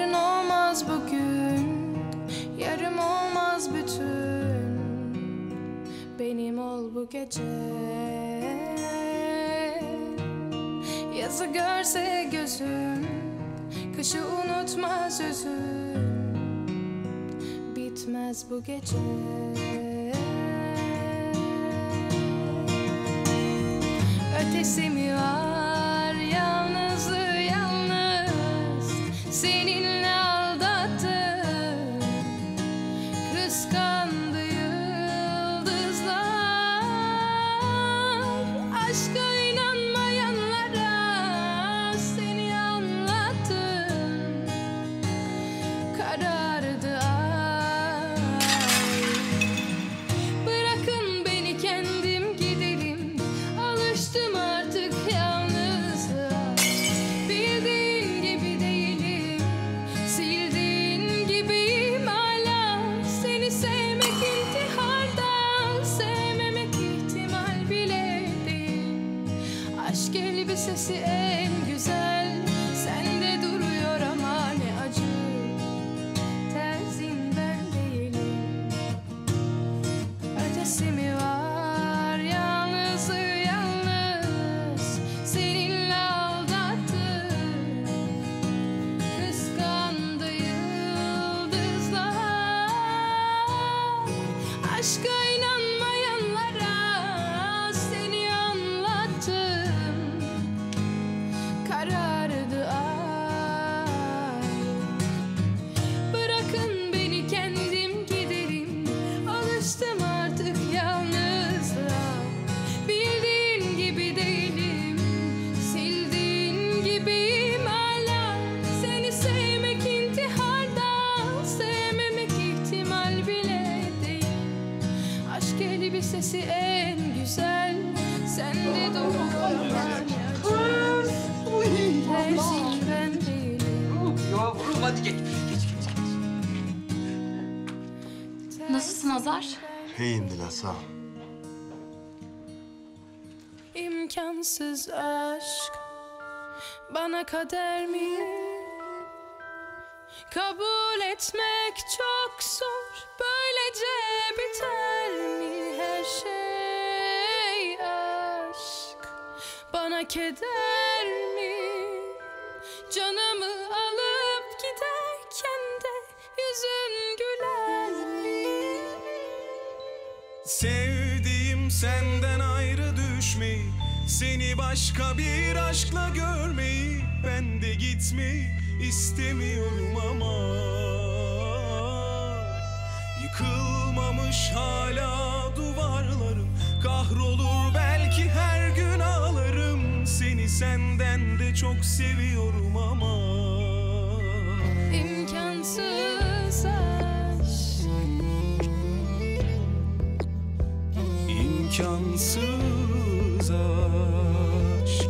Yarın olmaz bugün, yarım olmaz bütün. Benim ol bu gece. Yazı görse gözüm, kışı unutmaz özüm. Bitmez bu gece. Ötesi mi var yalnızlığı yalnız, seninle aldattım, kıskandı yıldızlar. Aşka inanmayanlara seni anlattım, karardı ay. Bırakın beni kendim giderim, alıştım artık yalnızlığa. Bildiğin gibi değilim, sildiğin gibiyim hala. Seni sevmek intihardan, sevmemek ihtimal bile değil. Aşk elbisesi en güzel, sende duruyor ama ne acı. Terzin ben değilim. Ötesi mi var yalnızlığı yalnız, seninle aldattım, kıskandı yıldızlar. Aşka inanmayanlara seni anlattım, karardı ay. Bırakın beni kendim giderim, alıştım artık yalnızlığa. Bildiğin gibi değilim, sildiğin gibiyim hala. Seni sevmek intihardan, sevmemek ihtimal bile değil. Aşk elbisesi en güzel, sende duruyor ama ne acı. Terzin ben değilim. Yavrum hadi geç. Nasılsın Hazar? İyiyim Dila, sağ ol. İmkansız aşk bana kader mi? Kabul etmek çok zor, böylece biter mi her şey? Aşk bana keder mi? Canımı alıp giderken de yüzün güler mi? Sevdiğim senden ayrı düşmeyi, seni başka bir aşkla görmeyi. Ben de gitmeyi istemiyorum ama yıkılmamış hala duvarlarım. Kahrolur belki her gün ağlarım. Seni senden de çok seviyorum ama İmkansız aşk, imkansız aşk.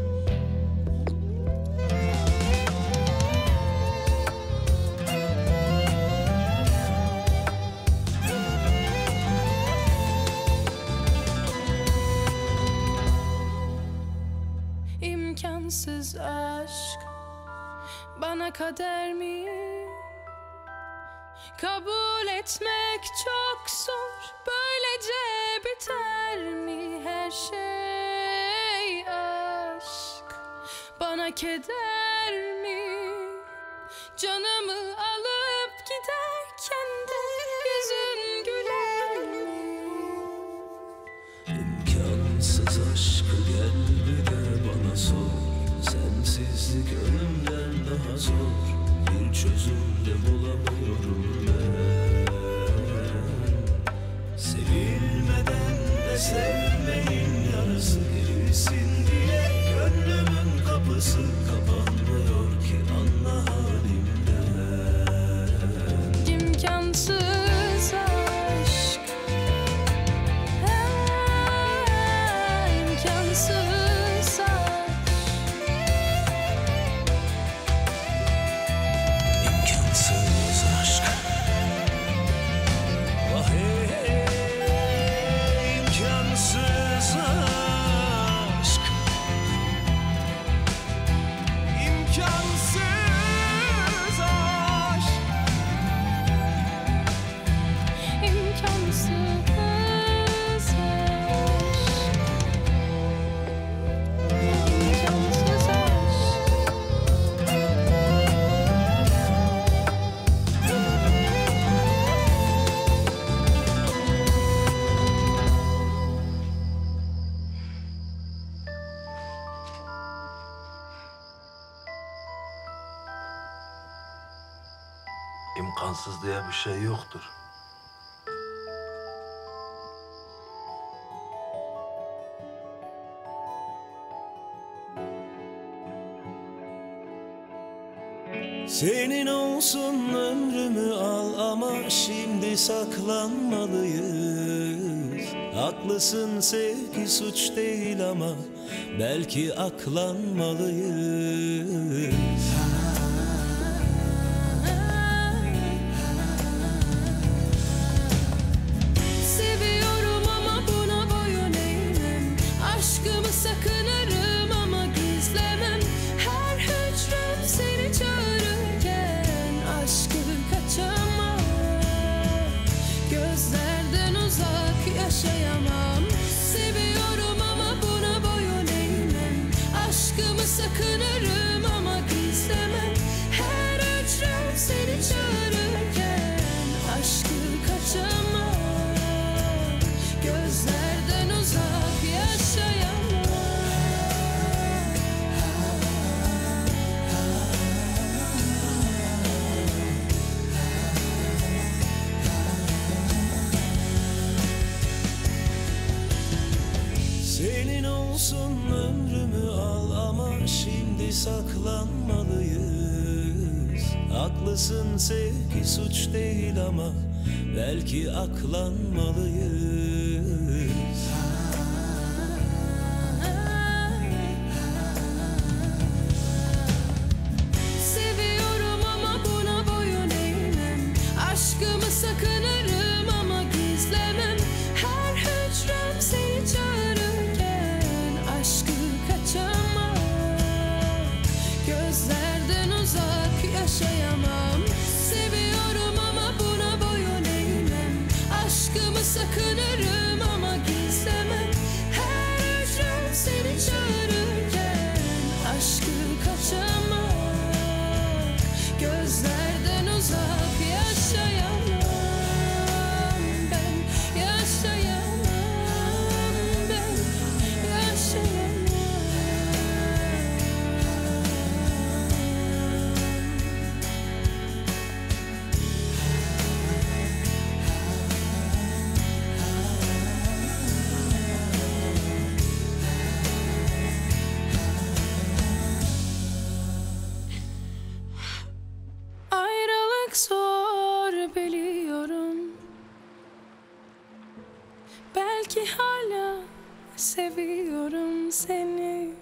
imkansız aşk bana kader mi? Kabul etmek çok zor, böylece biter mi her şey? Aşk bana keder mi? Canımı alıp giderken de yüzün güler mi? İmkansız aşkı gel bir de bana sor. Sensizlik ölümden daha zor. Bir çözüm de bulamıyorum ben. Sevilmeden de sevmeyin yarası verilsin diye gönlümün kapısı kapanmıyor ki anla halimden. İmkansız aşk, imkansız aşk. İmkansız aşk. Ah hey hey, imkansız aşk. İmkansız diye bir şey yoktur. Senin olsun ömrümü al ama şimdi saklanmalıyız. Haklısın, sevgi suç değil ama belki aklanmalıyız. Seviyorum ama buna boyun eğmem. Aşkımı sakınırım ama gizlemem. Her hücrem seni çağırırken aşkı kaçamam. Gözlerden uzak yaşayamam. Seviyorum ama buna boyun eğmem. Aşkımı sakınırım ama gizlemem. Her hücrem seni çağırırken aşkı kaçamam. Gözlerden uzak yaşayamam. Senin olsun ömrümü al ama şimdi saklanmalıyız. Haklısın, sevgi suç değil ama belki aklanmalıyız. Seviyorum ama buna boyun eğmem. Aşkımı sakınırım ama gizlemem. Her hücrem seni çağırırken aşkı kaçamam. Gözlerden uzak yaşayamam. Seviyorum ama buna boyun eğmem. Aşkımı sakınırım ama gizlemem. Her hücrem seni çağırırken aşkı kaçamam. Gözlerden uzak yaşayamam. Ben yaşayamam. Ben yaşayamam. Ayrılık zor biliyorum. Belki hala seviyorum seni.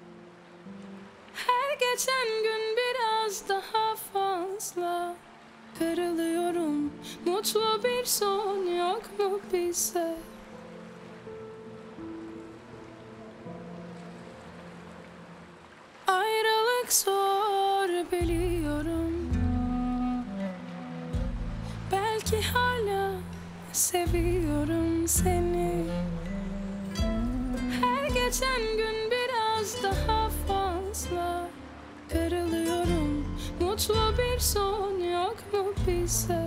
Her geçen gün biraz daha fazla kırılıyorum. Mutlu bir son yok mu bize? Ayrılık zor biliyorum. Belki hala seviyorum seni. Her geçen gün biraz daha fazla kırılıyorum. Mutlu bir son yok mu bize?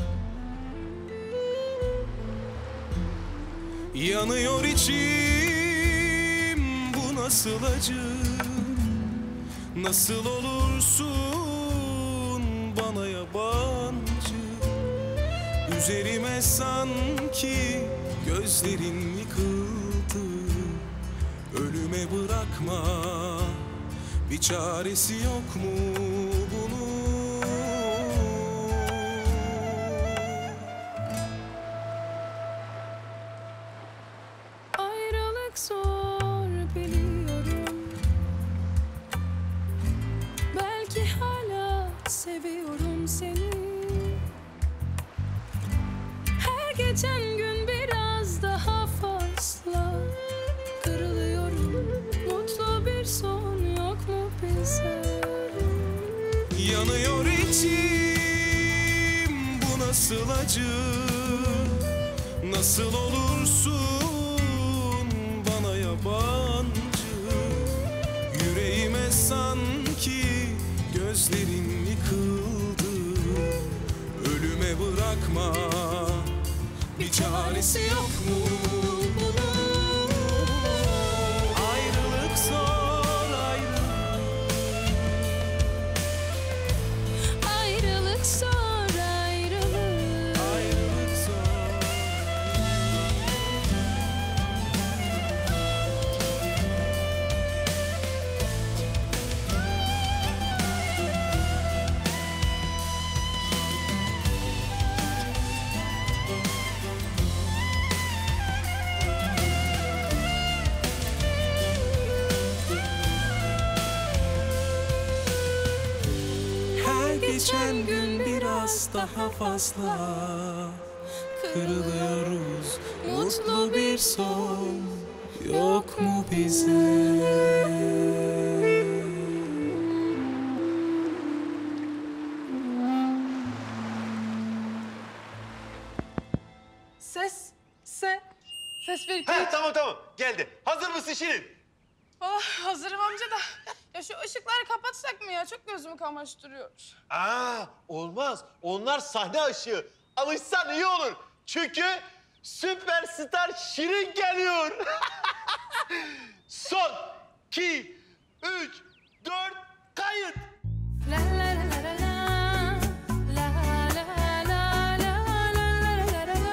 Yanıyor içim, bu nasıl acı? Nasıl olursun bana yabancı? Üzerime sanki gözlerin yıkıldı. Ölüme bırakma, bir çaresi yok mu bunun? Ayrılık zor biliyorum. Belki hala seviyorum seni. Her geçen gün biraz daha fazla kırılıyorum. Mutlu bir son yok mu bize? Yanıyor içim, bu nasıl acı? Nasıl olursun bana yabancı? Yüreğime sanki gözlerin yıkıldı. Ölüme bırakma, bir çaresi yok mu bunun? Ayrılık zor, Ayrılık zor, geçen gün biraz daha fazla kırılıyoruz. Mutlu bir son yok mu bize? Ses bir iki. He, tamam geldi. Hazır mısın Şirin? Oh, hazırım amca da. Ya şu ışıkları kapatsak mı ya? Çok gözümü kamaştırıyor. Olmaz. Onlar sahne ışığı. Alışsan iyi olur. Çünkü süperstar Şirin geliyor. Son, 2, 3, 4, kayıt. La la la la la la la la la la la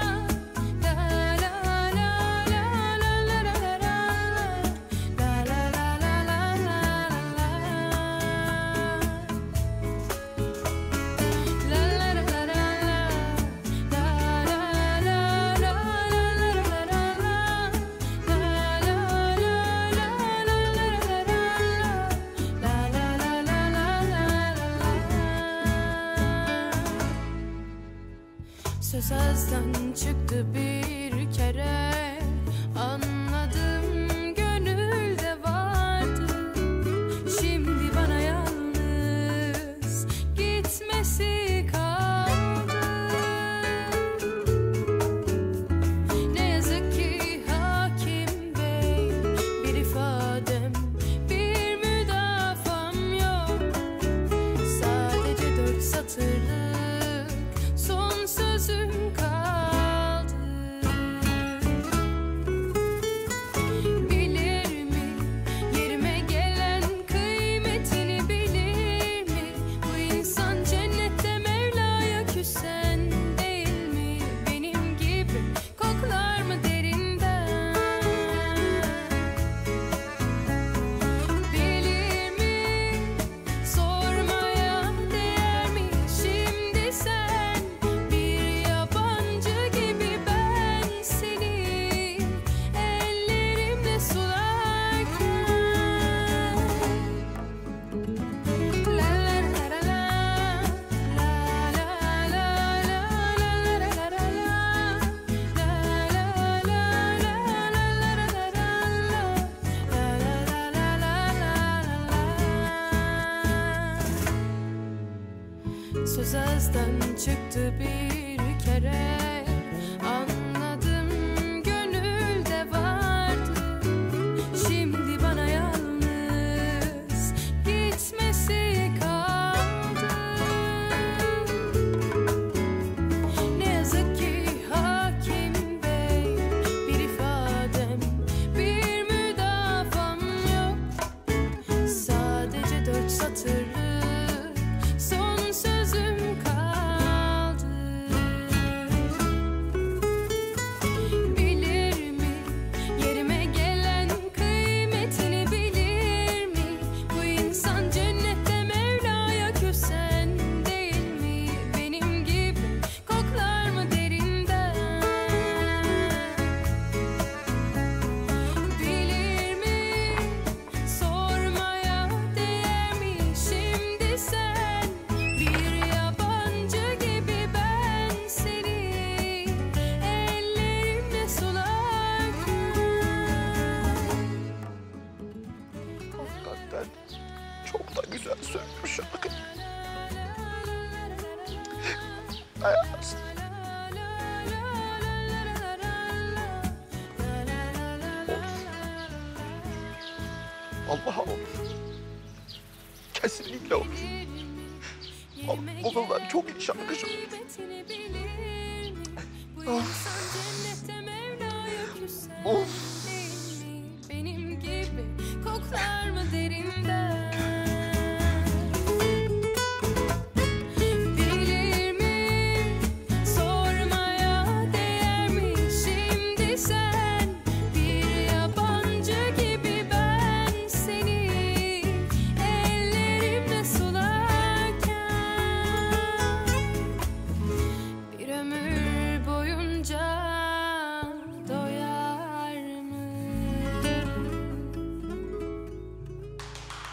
söz ağızdan çıktı bir kere, anladım gönülde vardı. Şimdi bana yalnız gitmesi kaldı. Ne yazık ki hakim bey, bir ifadem, bir müdafam yok. Sadece 4 satırlık son sözüm kaldı. Bilir mi, yerime gelen kıymetini bilir mi? Bu insan cennette Mevla'ya küsen değil mi? Benim gibi koklar mı derinden? Bilir mi, sormaya değer mi? Şimdi sen bir yabancı gibi, ben seni ellerimle sularken. La la la la la, la la la la la la la. Söz ağızdan çıktı bir kere, anladım gönülde vardı. Şimdi bana yalnız gitmesi kaldı. Ne yazık ki hakim bey, bir ifadem, bir müdafam yok. Sadece 4 satırlık son sözüm kaldı. Bilir mi, yerime gelen kıymetini bilir mi? Bu insan cennette Mevla'ya küsen değil mi? Benim gibi koklar mı derinden? Bilir mi, sormaya değer mi? Şimdi sen bir yabancı gibi, ben seni ellerimle sularken. Hakikaten çok da güzel söylüyor şarkı. Dayansın. Allah'a olur. Kesinlikle olur. Okuldan çok iyi şarkıcı olur. Of. Benim gibi koklar mı derinden? Bilir mi, sormaya değer mi? Şimdi sen bir yabancı gibi, ben seni ellerimle sularken. Bir ömür boyunca doyar mı?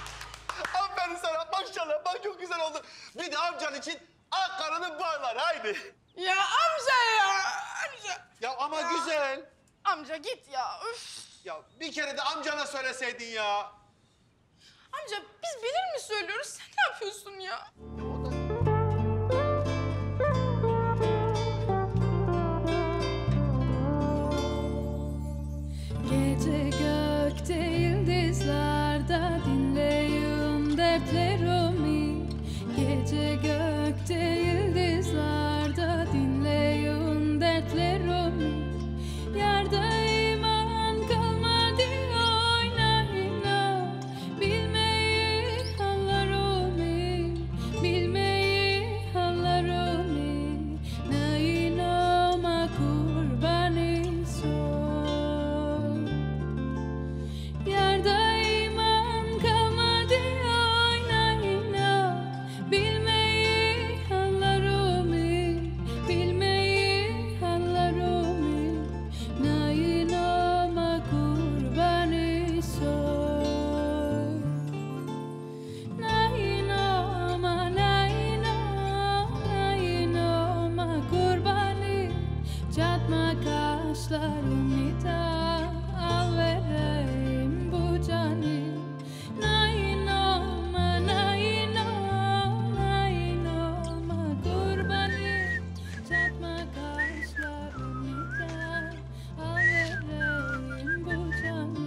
Vallahi çok güzel oldu. Bir de amcan için Ankara'nın barlar haydi. Ya amca ya. Amca. Ya ama güzel. Amca git ya. Üf. Ya bir kere de amcana söyleseydin ya. Amca biz bilir mi söylüyoruz? Sen ne yapıyorsun ya? Gece gökte yıldızlarda dinleyin dertlerimi. Gece gökte yıldızlarda dinleyin dertlerimi. Yarda iman kalmadı oynayına. Bilmeyi hallarımı, bilmeyi hallarımı. Nainoma kurbanı soy. Yarda iman kalmadı oynayına. Bilmeyi hallarımı, bilmeyi hallarımı. Nainoma kurbanı soy. Nainoma, nainoma kurbanı. Çatma kaşlarımı da al vereyim bu canı. Nainoma, nainoma kurbanı. Çatma kaşlarımı da al vereyim bu canı.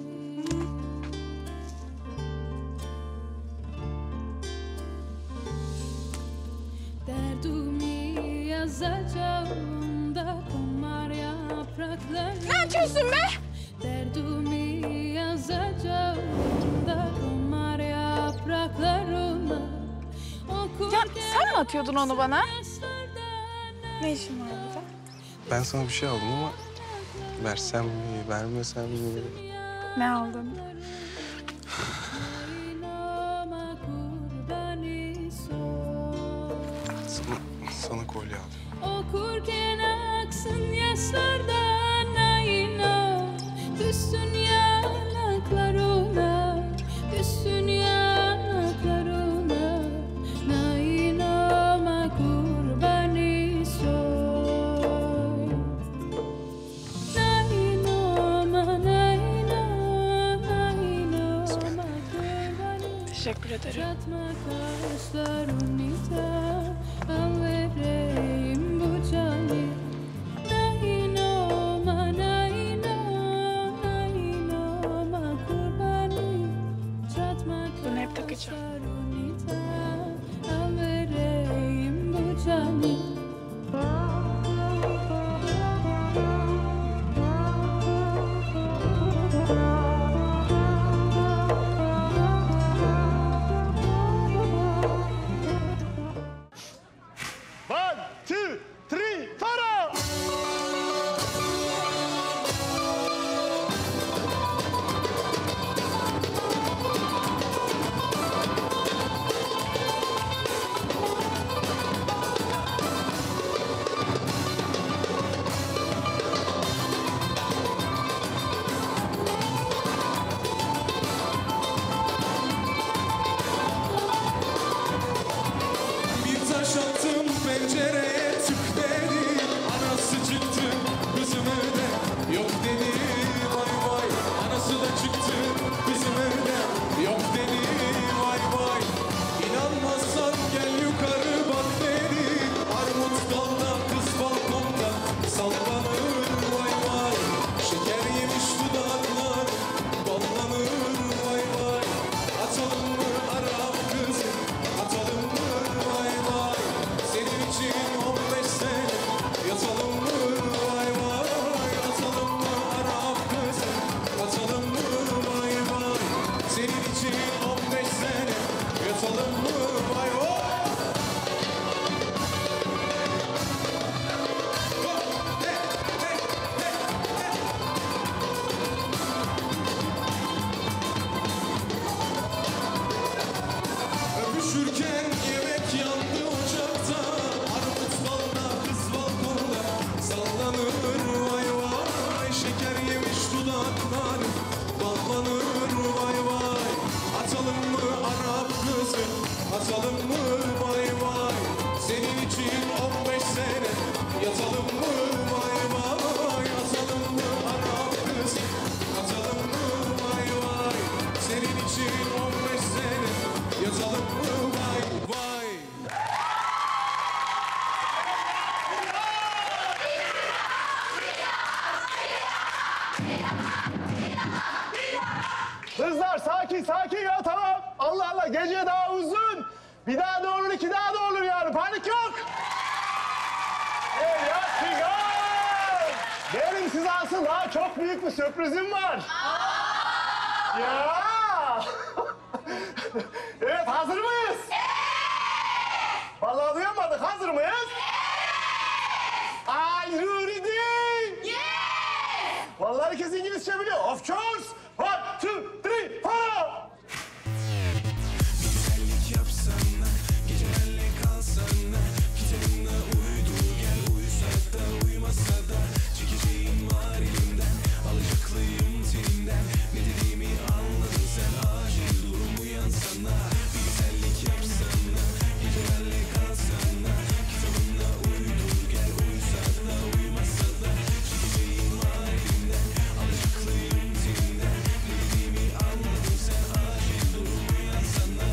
Derdimi yazacağım da komar yapraklarım. Ne yapıyorsun be? Derdimi yazacağım da komar yapraklarıma. Ya sen mi atıyordun onu bana? Ne işin var burada? Ben sana bir şey aldım ama versem mi, vermesem mi? Ne aldın? Sana kolye aldım. Okurken aksın yaşlardan ayna. Düşsün yanaklarına, düşsün yanaklarına. Nainoma kurbanı soy. Nainoma, nainoma kurbanı. Teşekkür ederim. Çatma kaşlarını da al vereyim bu canı. Nainoma, nainoma kurbanı. Çatma Bunu hep takacağım. kaşlarını da al vereyim bu canı. One, two, three, para! Bir taş attım pencereye tık dedi. Anası çıktı kızım evde yok dedi. Vay vay anası da çıktı kızım evde yok dedi. Vay vay İnanmazsan gel yukarı bak dedi. Armut dalda kız balkonda sallanır. Vay vay şeker yemiş dudaklar ballanır. Vay vay atalım mı Arap kızı atalım mı? Vay vay senin için o atalım mı vay vay? Senin için 15 sene yatalım mı vay vay? Atalım mı anam kız? Atalım mı vay vay? Senin için 15 sene yatalım mı vay vay? Kızlar sakin sakin ya tamam. Allah Allah gece daha uzun. Bir daha da olur, iki daha da olur yani. Panik yok. Ya Figan! Benim size asıl daha çok büyük bir sürprizim var. Ya! Evet, hazır mıyız? Vallahi duyamadık. Hazır mıyız? Are you ready? Vallahi herkes İngilizce biliyor. Of course. 1, 2, 3, 4. Güzellik yapsana, gecelerle kalsana. Kitabına uydu gel, uyusa da uyumasa da. Çekeceğim var elimden, alacaklıyım seninden. Ne dediğimi anladın sen, acil durum uyansana. Bir güzellik yapsana, gecelerle kalsana. Kitabına uydu gel, uyusa da uyumasa da. Çekeceğim var elimden, alacaklıyım seninden. Ne dediğimi anladın sen, acil durum uyansana.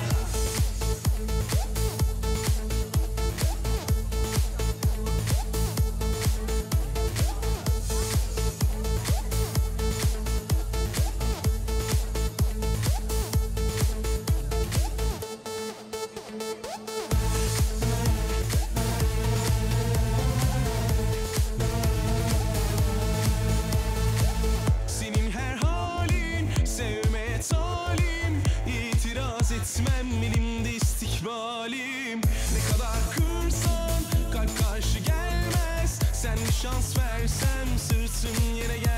Senin her halin sevmeye talim. İtiraz etmem, elimde istikbalim. Ne kadar kırsan kalp karşı gelmez. Sen bir şans versem sırtım yere gel.